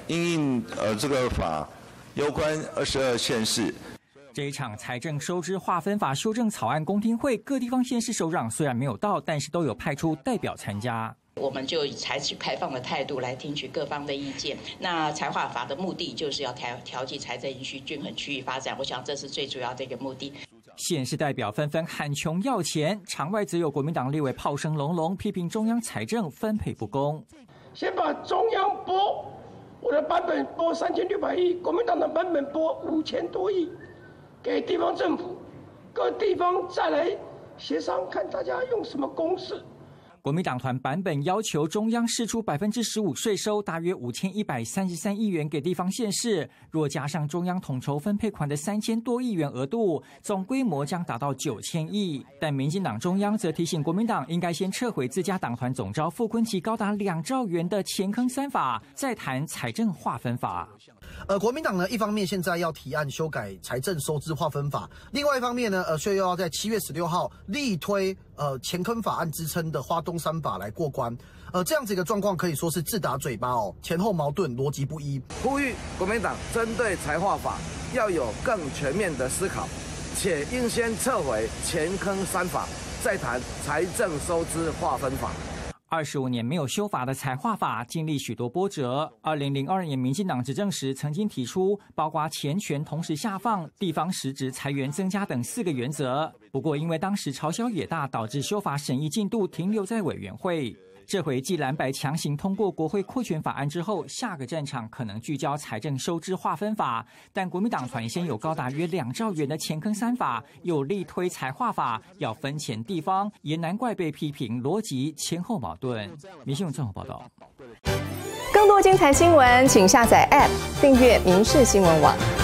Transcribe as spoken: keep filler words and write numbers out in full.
因应呃这个法有关二十二县市。 这一场财政收支划分法修正草案公听会，各地方县市首长虽然没有到，但是都有派出代表参加。 我们就采取开放的态度来听取各方的意见。那财划法的目的就是要调调剂财政盈余均衡区域发展，我想这是最主要的一个目的。 县市代表纷纷喊穷要钱，场外则有国民党立委炮声隆隆，批评中央财政分配不公。 先把中央拨，我的版本拨三千六百亿，国民党的版本拨五千多亿。给地方政府，各地方再来协商，看大家用什么公式。 国民党团版本要求中央释出百分之十五税收，大约五千一百三十三亿元给地方县市。若加上中央统筹分配款的三千多亿元额度，总规模将达到九千亿。但民进党中央则提醒国民党，应该先撤回自家党团总召傅昆萁高达两兆元的钱坑三法，再谈财政划分法。 呃，国民党呢，一方面现在要提案修改财政收支划分法，另外一方面呢，呃，却又要在七月十六号力推呃钱坑法案之称的花东三法来过关。呃，这样子一个状况可以说是自打嘴巴哦，前后矛盾，逻辑不一。 呼吁国民党针对财划法要有更全面的思考，且应先撤回钱坑三法，再谈财政收支划分法。 二十五年没有修法的财划法经历许多波折。二零零二年民进党执政时，曾经提出包括钱权同时下放、地方实质财源增加等四个原则。不过，因为当时朝小野大，导致修法审议进度停留在委员会。这回继蓝白强行通过国会扩权法案之后，下个战场可能聚焦财政收支划分法。但国民党团先有高达约两兆元的钱坑三法，又力推财划法，要分钱地方，也难怪被批评逻辑前后矛盾。民讯综合报道。 更多精彩新闻，请下载 App 订阅民视新闻网。